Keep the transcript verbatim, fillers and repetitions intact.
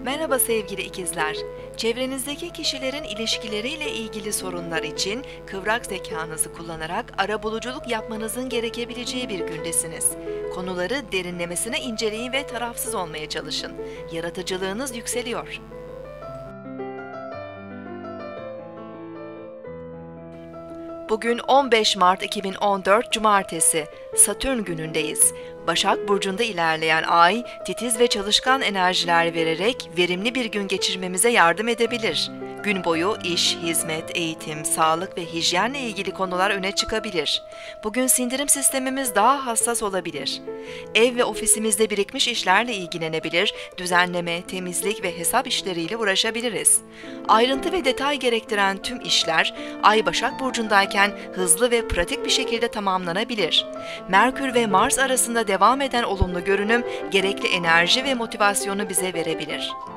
Merhaba sevgili ikizler. Çevrenizdeki kişilerin ilişkileriyle ilgili sorunlar için kıvrak zekanızı kullanarak arabuluculuk yapmanızın gerekebileceği bir gündesiniz. Konuları derinlemesine inceleyin ve tarafsız olmaya çalışın. Yaratıcılığınız yükseliyor. Bugün on beş Mart iki bin on dört Cumartesi, Satürn günündeyiz. Başak Burcu'nda ilerleyen ay, titiz ve çalışkan enerjiler vererek verimli bir gün geçirmemize yardım edebilir. Gün boyu iş, hizmet, eğitim, sağlık ve hijyenle ilgili konular öne çıkabilir. Bugün sindirim sistemimiz daha hassas olabilir. Ev ve ofisimizde birikmiş işlerle ilgilenebilir, düzenleme, temizlik ve hesap işleriyle uğraşabiliriz. Ayrıntı ve detay gerektiren tüm işler, Ay Başak Burcu'ndayken hızlı ve pratik bir şekilde tamamlanabilir. Merkür ve Mars arasında devam eden olumlu görünüm, gerekli enerji ve motivasyonu bize verebilir.